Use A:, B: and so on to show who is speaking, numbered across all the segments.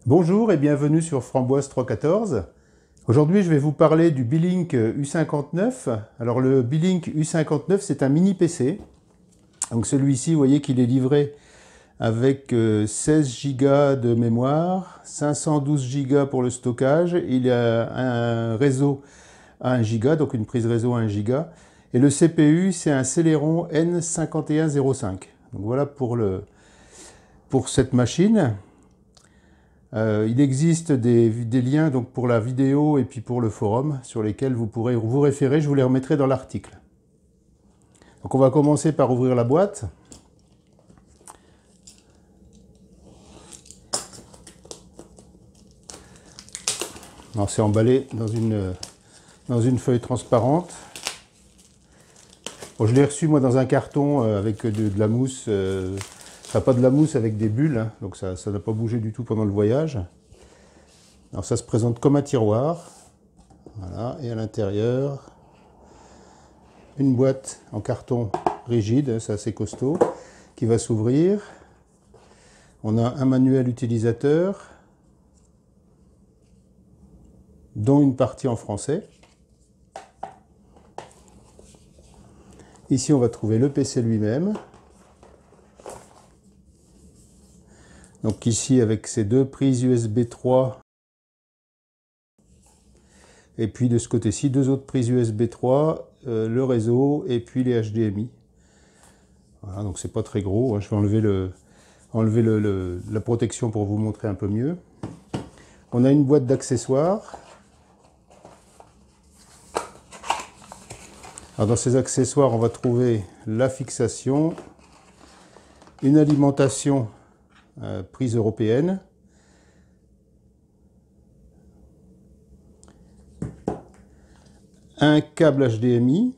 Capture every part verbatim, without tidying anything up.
A: Bonjour et bienvenue sur Framboise trois cent quatorze. Aujourd'hui, je vais vous parler du Beelink U cinquante-neuf. Alors le Beelink U cinquante-neuf, c'est un mini P C. Donc celui-ci, vous voyez qu'il est livré avec seize gigas de mémoire, cinq cent douze gigas pour le stockage. Il y a un réseau à un giga, donc une prise réseau à un giga. Et le C P U, c'est un Celeron N cinquante et un zéro cinq. Donc voilà pour, le, pour cette machine. Euh, il existe des, des liens donc pour la vidéo et puis pour le forum sur lesquels vous pourrez vous référer, je vous les remettrai dans l'article. Donc on va commencer par ouvrir la boîte. C'est emballé dans une, dans une feuille transparente. Bon, je l'ai reçu moi dans un carton euh, avec de, de la mousse. Euh, Enfin, pas de la mousse avec des bulles, hein, donc ça n'a pas bougé du tout pendant le voyage. Alors ça se présente comme un tiroir. Voilà, et à l'intérieur, une boîte en carton rigide, c'est assez costaud, qui va s'ouvrir. On a un manuel utilisateur, dont une partie en français. Ici, on va trouver le P C lui-même. Donc ici, avec ces deux prises U S B trois, et puis de ce côté-ci, deux autres prises U S B trois, euh, le réseau, et puis les H D M I. Voilà, donc c'est pas très gros. Je vais enlever, le, enlever le, le, la protection pour vous montrer un peu mieux. On a une boîte d'accessoires. Alors dans ces accessoires, on va trouver la fixation, une alimentation euh, prise européenne, un câble H D M I,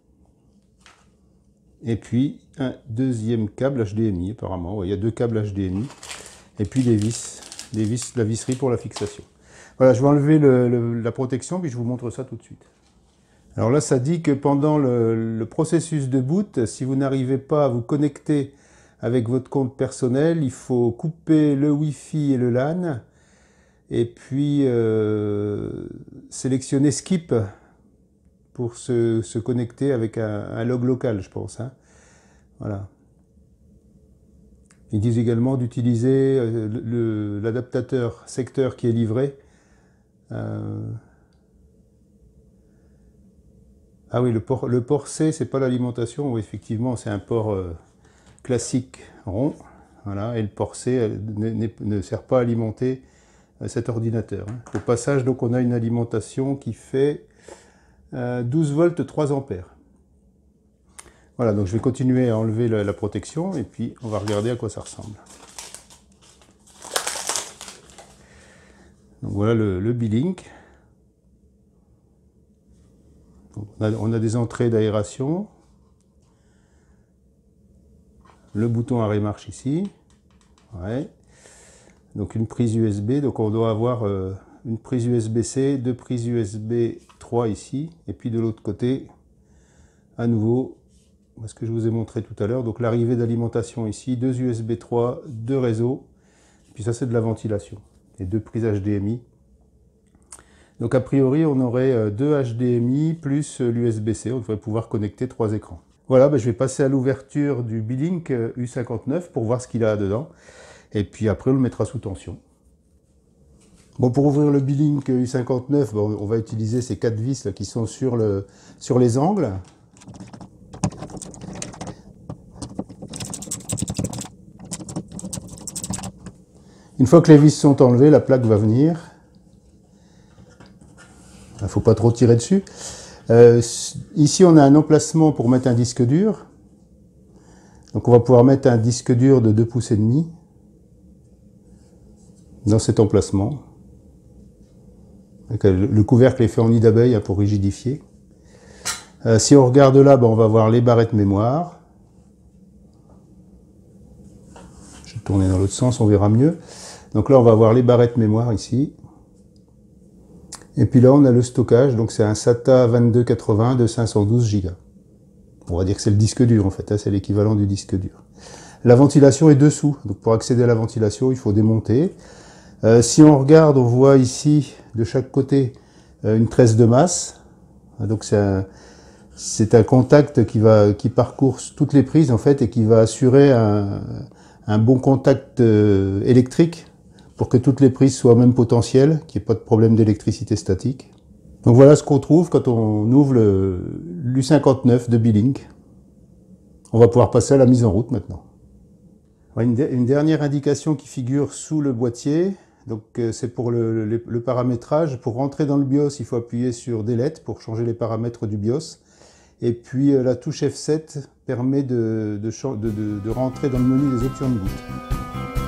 A: et puis un deuxième câble H D M I apparemment. Ouais, il y a deux câbles H D M I, et puis des vis, des vis, la visserie pour la fixation. Voilà, je vais enlever le, le, la protection, puis je vous montre ça tout de suite. Alors là, ça dit que pendant le, le processus de boot, si vous n'arrivez pas à vous connecter avec votre compte personnel, il faut couper le Wi-Fi et le LAN, et puis euh, sélectionner Skip pour se, se connecter avec un, un log local, je pense. Hein. Voilà. Ils disent également d'utiliser l'adaptateur secteur qui est livré. Euh, Ah oui, le port, le port C, c'est pas l'alimentation. Oui, effectivement, c'est un port euh, classique rond. Voilà, et le port C euh, ne, ne sert pas à alimenter euh, cet ordinateur. Hein. Au passage, donc, on a une alimentation qui fait euh, douze volts, trois ampères. Voilà, donc je vais continuer à enlever la, la protection et puis on va regarder à quoi ça ressemble. Donc voilà le, le Beelink. On a, on a des entrées d'aération. Le bouton arrêt marche ici. Ouais. Donc une prise U S B. Donc on doit avoir euh, une prise U S B C, deux prises U S B trois ici. Et puis de l'autre côté, à nouveau, ce que je vous ai montré tout à l'heure. Donc l'arrivée d'alimentation ici, deux U S B trois, deux réseaux. Et puis ça c'est de la ventilation. Et deux prises H D M I. Donc a priori, on aurait deux H D M I plus l'U S B C. On devrait pouvoir connecter trois écrans. Voilà, ben je vais passer à l'ouverture du Beelink U cinquante-neuf pour voir ce qu'il a dedans. Et puis après, on le mettra sous tension. Bon, pour ouvrir le Beelink U cinquante-neuf, bon, on va utiliser ces quatre vis là, qui sont sur, le, sur les angles. Une fois que les vis sont enlevées, la plaque va venir. Il ne faut pas trop tirer dessus. Euh, ici, on a un emplacement pour mettre un disque dur. Donc, on va pouvoir mettre un disque dur de deux pouces et demi dans cet emplacement. Le couvercle est fait en nid d'abeille hein, pour rigidifier. Euh, si on regarde là, ben, on va voir les barrettes mémoire. Je vais tourner dans l'autre sens, on verra mieux. Donc là, on va voir les barrettes mémoire ici. Et puis là, on a le stockage, donc c'est un SATA vingt-deux quatre-vingts de cinq cent douze gigas. On va dire que c'est le disque dur en fait, hein, c'est l'équivalent du disque dur. La ventilation est dessous, donc pour accéder à la ventilation, il faut démonter. Euh, si on regarde, on voit ici de chaque côté euh, une tresse de masse. Donc c'est un, c'est un contact qui, va, qui parcourt toutes les prises en fait et qui va assurer un, un bon contact euh, électrique pour que toutes les prises soient au même potentiel, qu'il n'y ait pas de problème d'électricité statique. Donc voilà ce qu'on trouve quand on ouvre l'U cinquante-neuf de B-Link. On va pouvoir passer à la mise en route maintenant. Une, de, une dernière indication qui figure sous le boîtier, donc euh, c'est pour le, le, le paramétrage. Pour rentrer dans le BIOS, il faut appuyer sur Delete pour changer les paramètres du BIOS. Et puis euh, la touche F sept permet de, de, de, de, de rentrer dans le menu des options de boot.